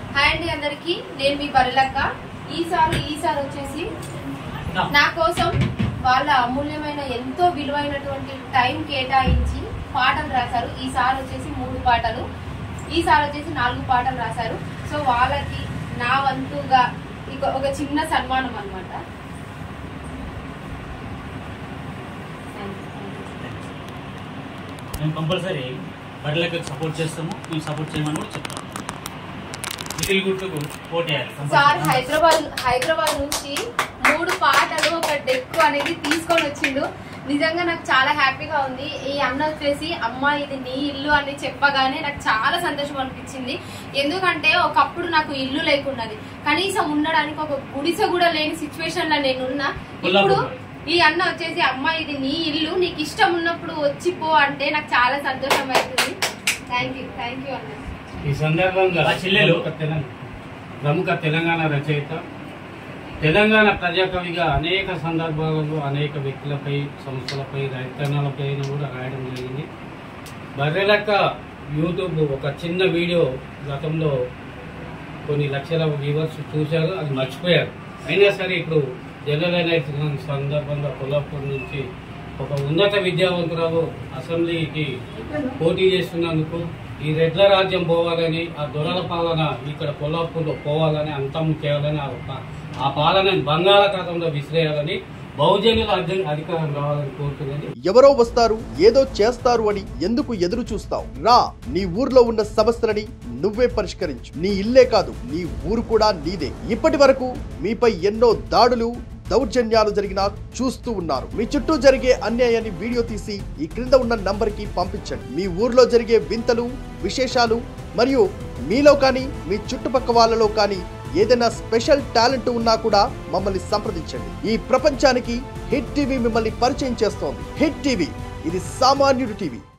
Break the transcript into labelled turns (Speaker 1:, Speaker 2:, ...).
Speaker 1: Hi అండి అందరికి, నేను మీ బర్రెలక్క. ఈసారి వచ్చేసి నా కోసం వాళ్ళ అమూల్యమైన ఎంతో విలువైనటువంటి టైం కేటాయించి పాటలు రాశారు. ఈసారి వచ్చేసి 3 పాటలు, ఈసారి వచ్చేసి 4 పాటలు రాశారు. సో వాళ్ళకి నా వంతుగా ఒక చిన్న సన్మానం అన్నమాట.
Speaker 2: మేము కంపల్సరీ బర్రెలకు సపోర్ట్ చేస్తాము, మేము సపోర్ట్ చేయమని కూడా చెప్తాము. మిగిలి గుర్తుకు పోటేయాలి.
Speaker 1: సార్ హైదరాబాద్ నుంచి 3 పాటలు ఒక డెక్ అనేది తీసుకొని వచ్చిండు. నిజంగా నాకు చాలా హ్యాపీగా ఉంది. ఈ అన్న వచ్చేసి అమ్మ ఇది నీ ఇల్లు అని చెప్పగానే నాకు చాలా సంతోషం అనిపించింది. ఎందుకంటే ఒకప్పుడు నాకు ఇల్లు లేకున్నది, కనీసం ఉండడానికి ఒక గుడిసె కూడా లేని సిచ్యువేషన్ లో నేనున్నా. ఇప్పుడు ఈ అన్న వచ్చేసి అమ్మ ఇది నీ ఇల్లు, నీకు ఇష్టం ఉన్నప్పుడు వచ్చిపో అంటే నాకు చాలా సంతోషం అవుతుంది. థ్యాంక్ యూ అన్న.
Speaker 3: ఈ సందర్భంగా ప్రముఖ తెలంగాణ రచయిత, తెలంగాణ ప్రజాకవిగా అనేక సందర్భాలలో అనేక వ్యక్తులపై, సంస్థలపై, రైతన్నలపై కూడా రాయడం జరిగింది. బర్రెలక్క యూట్యూబ్ ఒక చిన్న వీడియో గతంలో కొన్ని లక్షల వ్యూవర్స్ చూశారు, అది మర్చిపోయారు. అయినా సరే ఇప్పుడు జనరల్ ఎలక్షన్ సందర్భంగా కొల్లాపూర్ నుంచి ఒక ఉన్నత విద్యావంతురాలు అసెంబ్లీకి పోటీ చేస్తున్నందుకు ఈ రెడ్ల రాజ్యం పోవాలని, ఆ దొరల పాలన ఇక్కడ కొల్లాపూర్లో పోవాలని, అంతం చేయాలని, ఆ పాలనని బంగాళాఖాతంలో విసిరేయాలని, బహుజనుల అధికారం రావాలని కోరుతున్నది.
Speaker 4: ఎవరో వస్తారు, ఏదో చేస్తారు అని ఎందుకు ఎదురు చూస్తావు? రా, నీ ఊర్లో ఉన్న సమస్యలని నువ్వే పరిష్కరించు. నీ ఇల్లే కాదు, నీ ఊరు కూడా నీదే. ఇప్పటి వరకు మీపై ఎన్నో దాడులు, దౌర్జన్యాలు జరిగినా చూస్తూ ఉన్నారు. మీ చుట్టూ జరిగే అన్యాయాన్ని వీడియో తీసి ఈ క్రింద ఉన్న నంబర్కి పంపించండి. మీ ఊర్లో జరిగే వింతలు, విశేషాలు మరియు మీలో కానీ మీ చుట్టుపక్కల వాళ్ళలో కానీ ఏదైనా స్పెషల్ టాలెంట్ ఉన్నా కూడా మమ్మల్ని సంప్రదించండి. ఈ ప్రపంచానికి హిట్ టీవీ మిమ్మల్ని పరిచయం చేస్తోంది. హిట్ టీవీ, ఇది సామాన్యుడి టీవీ.